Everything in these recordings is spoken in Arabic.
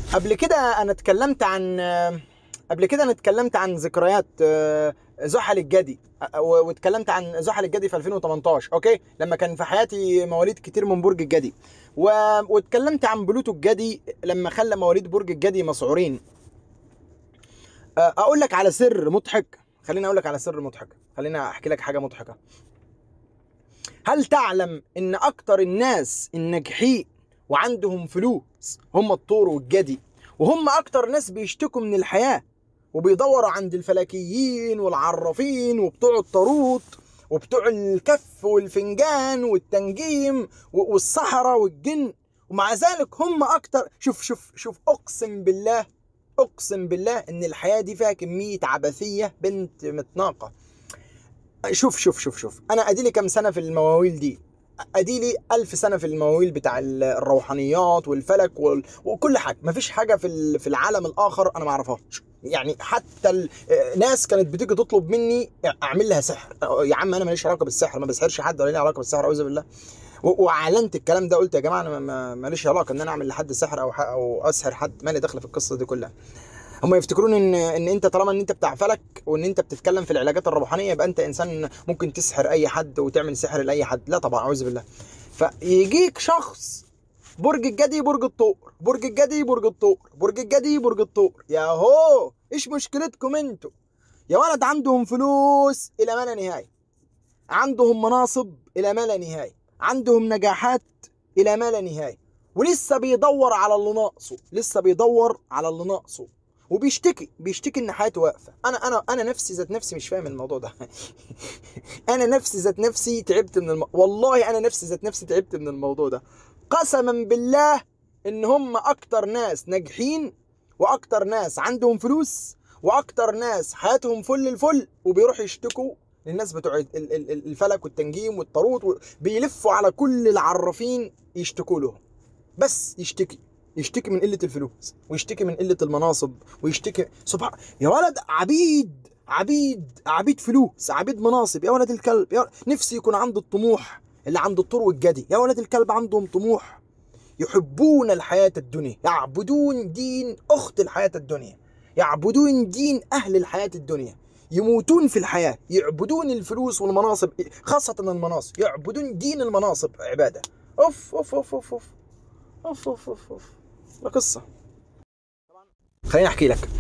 قبل كده انا اتكلمت عن ذكريات زحل الجدي، واتكلمت عن زحل الجدي في 2018. اوكي، لما كان في حياتي مواليد كتير من برج الجدي، واتكلمت عن بلوتو الجدي لما خلى مواليد برج الجدي مسعورين. اقول لك على سر مضحك. خليني احكي لك حاجه مضحكه. هل تعلم ان اكتر الناس الناجحين وعندهم فلوس هم الثور والجدي، وهم اكتر ناس بيشتكوا من الحياه وبيدوروا عند الفلكيين والعرافين وبتوع الطاروت وبتوع الكف والفنجان والتنجيم والسحرة والجن، ومع ذلك هم اكتر. شوف اقسم بالله ان الحياة دي فيها كمية عبثية بنت متناقة. شوف انا اديلي كام سنة في المواويل دي، اديلي 1000 سنة في المواويل بتاع الروحانيات والفلك وكل حاجة. مفيش حاجة في العالم الاخر انا ما اعرفهاش. يعني حتى الناس كانت بتيجي تطلب مني اعمل لها سحر. يا عم انا ماليش علاقة بالسحر، ما بسحرش حد ولا لي علاقة بالسحر، اعوذ بالله. واعلنت الكلام ده، قلت يا جماعة انا ماليش علاقة ان انا اعمل لحد سحر او اسحر حد، مالي داخل في القصة دي كلها. هم يفتكرون ان انت طالما ان انت بتاع فلك وان انت بتتكلم في العلاجات الروحانيه يبقى انت انسان ممكن تسحر اي حد وتعمل سحر لاي حد. لا طبعا، اعوذ بالله. فيجيك شخص برج الجدي برج الثور، برج الجدي برج الثور، برج الجدي برج الثور، يا هو ايش مشكلتكم انتوا يا ولد؟ عندهم فلوس الى ما لا نهايه، عندهم مناصب الى ما لا نهايه، عندهم نجاحات الى ما لا نهايه، ولسه بيدور على اللي ناقصه وبيشتكي ان حياته واقفه. انا نفسي ذات نفسي مش فاهم الموضوع ده. انا نفسي ذات نفسي تعبت والله انا نفسي ذات نفسي تعبت من الموضوع ده. قسما بالله ان هم اكتر ناس ناجحين واكتر ناس عندهم فلوس واكتر ناس حياتهم فل الفل، وبيروحوا يشتكوا للناس بتوع الفلك والتنجيم والطاروت، بيلفوا على كل العرافين يشتكوا لهم. بس يشتكي من قلة الفلوس، ويشتكي من قلة المناصب، ويشتكي سبحان يا ولد. عبيد فلوس، عبيد مناصب. يا ولد الكلب، نفسي يكون عنده الطموح اللي عند الثور والجدي. يا ولد الكلب، عندهم طموح، يحبون الحياة الدنيا، يعبدون دين أخت الحياة الدنيا، يعبدون دين أهل الحياة الدنيا، يموتون في الحياة، يعبدون الفلوس والمناصب، خاصة المناصب، يعبدون دين المناصب عبادة. أوف أوف أوف أوف أوف اوف اوف اوف اوف ده قصه. خليني احكي لك،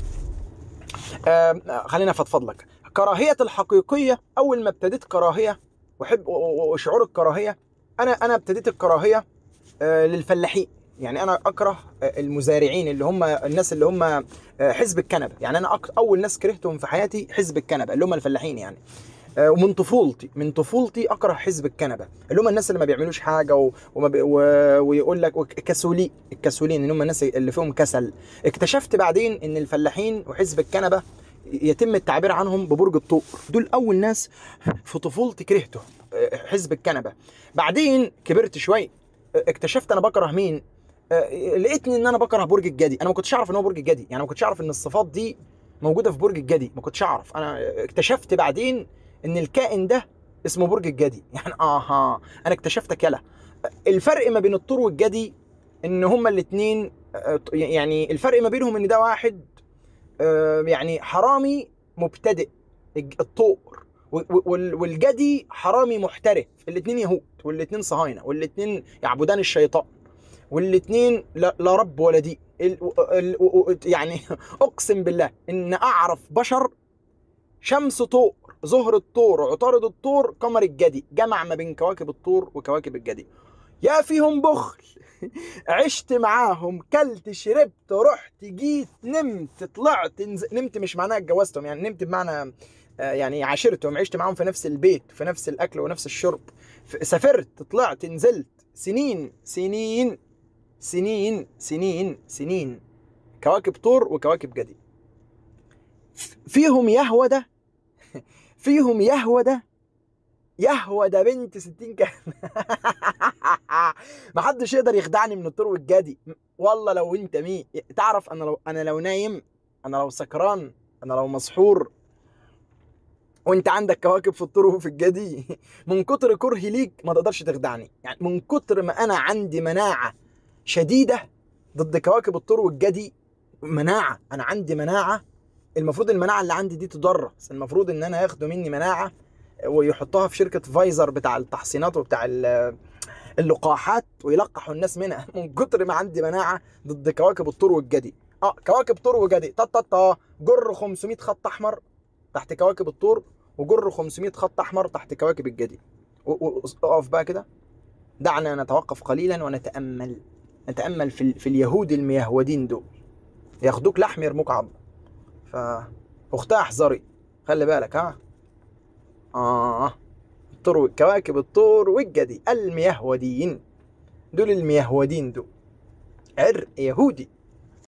خليني افضفض لك. كراهيه الحقيقيه، اول ما ابتديت كراهيه وشعور الكراهيه، انا ابتديت الكراهيه للفلاحين. يعني انا اكره المزارعين اللي هم الناس اللي هم حزب الكنبه. يعني انا اول ناس كرهتهم في حياتي حزب الكنبه اللي هم الفلاحين. يعني ومن طفولتي اكره حزب الكنبه اللي هم الناس اللي ما بيعملوش حاجه ويقول لك الكسولين اللي هم الناس اللي فيهم كسل. اكتشفت بعدين ان الفلاحين وحزب الكنبه يتم التعبير عنهم ببرج الثور. دول اول ناس في طفولتي كرهتهم، حزب الكنبه. بعدين كبرت شويه، اكتشفت انا بكره مين. لقيتني ان انا بكره برج الجدي. انا ما كنتش اعرف ان هو برج الجدي، يعني ما كنتش اعرف ان الصفات دي موجوده في برج الجدي، ما كنتش اعرف. انا اكتشفت بعدين ان الكائن ده اسمه برج الجدي. يعني انا اكتشفتك. يلا الفرق ما بين الثور والجدي ان هما الاثنين، يعني الفرق ما بينهم ان ده واحد يعني حرامي مبتدئ الثور، والجدي حرامي محترف. الاثنين يهود، والاثنين صهاينه، والاثنين يعبدان الشيطان، والاثنين لا رب ولا دين. يعني اقسم بالله ان اعرف بشر شمس ثور، زهر الثور، عطارد الثور، قمر الجدي، جمع ما بين كواكب الثور وكواكب الجدي. يا فيهم بخل. عشت معاهم، كلت شربت رحت جيت نمت طلعت نمت مش معناها اتجوزتهم، يعني نمت بمعنى يعني عاشرتهم، عشت معاهم في نفس البيت، في نفس الاكل ونفس الشرب، سافرت طلعت نزلت، سنين سنين سنين سنين سنين. كواكب ثور وكواكب جدي. فيهم يهوى ده بنت 60 كان. محدش يقدر يخدعني من الثور والجدي. والله لو انت مين تعرف، انا لو نايم، انا لو سكران، انا لو مسحور، وانت عندك كواكب في الثور وفي الجدي، من كتر كرهي ليك ما تقدرش تخدعني. يعني من كتر ما انا عندي مناعة شديدة ضد كواكب الطور والجدي مناعه، انا عندي مناعه. المفروض المناعه اللي عندي دي تدرس، المفروض ان انا ياخدوا مني مناعه ويحطوها في شركه فايزر بتاع التحصينات وبتاع اللقاحات ويلقحوا الناس منها من كتر ما عندي مناعه ضد كواكب الطور والجدي. كواكب طور وجدي جر 500 خط احمر تحت كواكب الطور، وجر 500 خط احمر تحت كواكب الجدي. اقف بقى كده، دعنا نتوقف قليلا ونتامل. نتامل في اليهود الميهودين دول، ياخدوك لحم يرموك عظم. اختها احذري، خلي بالك. الطور، كواكب الطور والجدي الميهوديين دول، الميهودين دول عرق يهودي